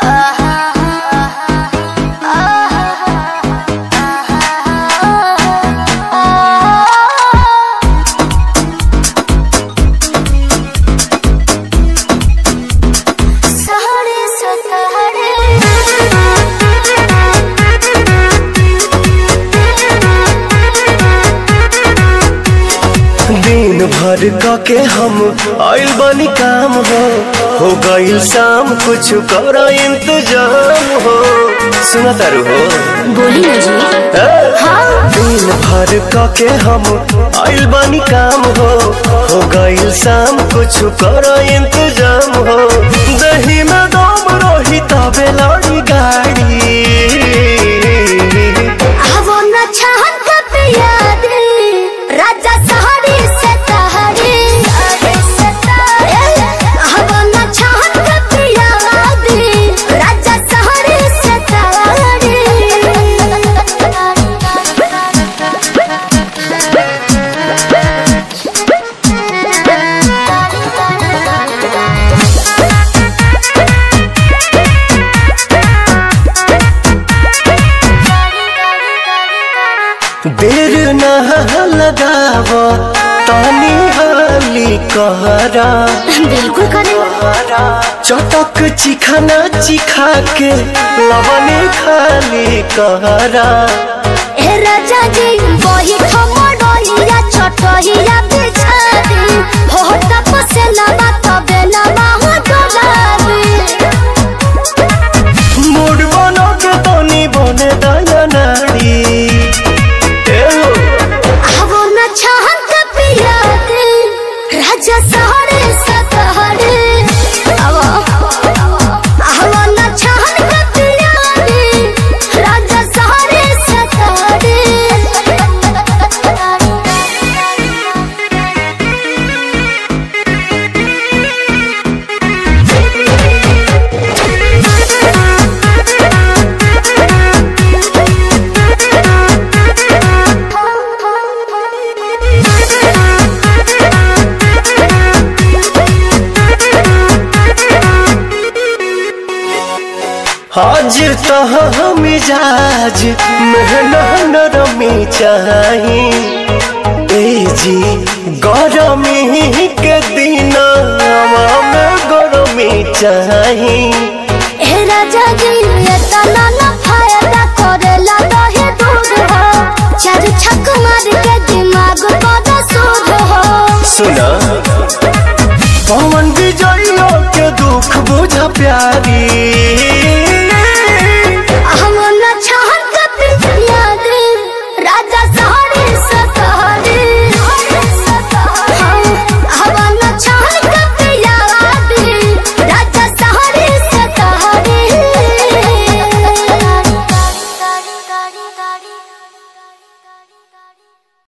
दिन भर के हम आइल बनी काम हो गईल शाम कुछ कर इंतजाम हो। सुना तारू हो बोली ना जी। हाँ। दिन भर के हम आइल बनी काम हो गईल शाम कुछ कर इंतजाम हो। दही में दम रही तबे लड़ी गाड़ी राजा सहारे से तहारे हवाना चाहत का पिया दे राजा सहारे से तहारे। देर न लगाव तानी हाली कहरा बिल्कुल करे चटक चिखाना चिखा के लवने खाली कहरा। ए राजा जी वही ठमड़िया चटहिया बिछा दे हो तपसे लबा तबे लबा हो डोलाबे मूड बनो के तनी बने दया नाड़ी राजा सहारे सतहरे हवाना चाहत का पिया दे राजा सहारे सतहरे। आज तो मिजाज नरमी चाही ए जी गरमी के दिन में गरमी चाही। ए राजा जी तना ना फायदा करेला दहे दूध हो चार छक मार के दिमाग बड़ा सूद हो। सुना पवन विजय के दुख बुझा प्यारी